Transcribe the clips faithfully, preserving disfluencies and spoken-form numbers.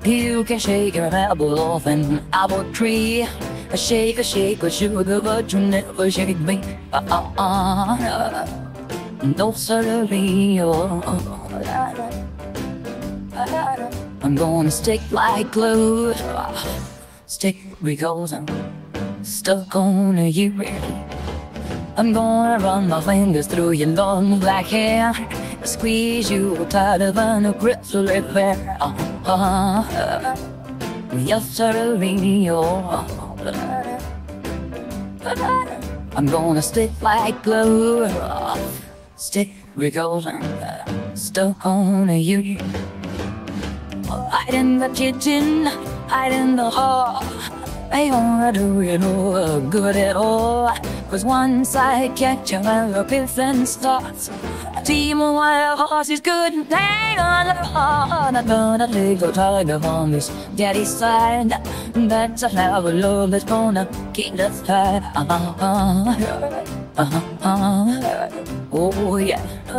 You can shake your apple off an apple tree. Shake a shake a sugar, but you never shake me. Uh, uh, uh. No siree, oh. I'm gonna stick like glue. Stick because I'm stuck on you. I'm gonna run my fingers through your long black hair, squeeze you tighter than a grizzly bear. Uh, uh, yes, siree, oh. I'm gonna stick like glue. Stick because I'm stuck on you. Hide in the kitchen, hide in the hall. I wanna do you no good at all. Cause once I catch you, the pissing starts. A team of wild horses couldn't hang on the heart. I'm gonna take a tiger on this daddy's side. That's a flower love that's gonna keep us tied. Uh-huh, uh-huh, uh-huh. Oh yeah.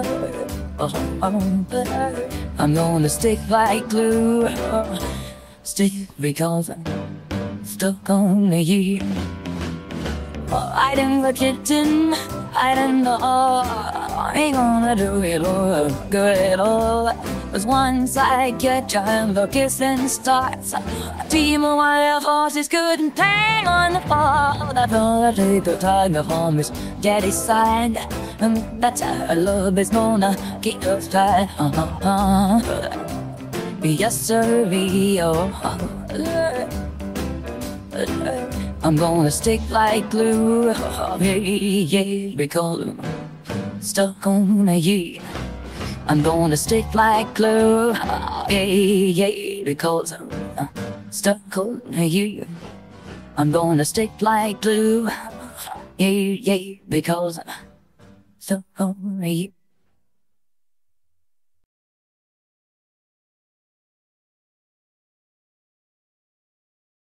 Uh-huh. I'm gonna stick like glue. Stick because I'm stuck on you. Hide in the kitchen, hide in the hall. I ain't gonna do it all good at all. Cause once I get you and the kissing starts, a team of wild horses couldn't hang on the fall. That's all I take the tiger from his daddy's side. And that's how love is gonna keep us tied. Uh-huh. Yes, sir, I'm gonna stick like glue, yeah, yeah, because I'm stuck on you. I'm gonna stick like glue, yeah, yeah, because I'm stuck on you. I'm gonna stick like glue, yeah, yeah, because I'm stuck on you.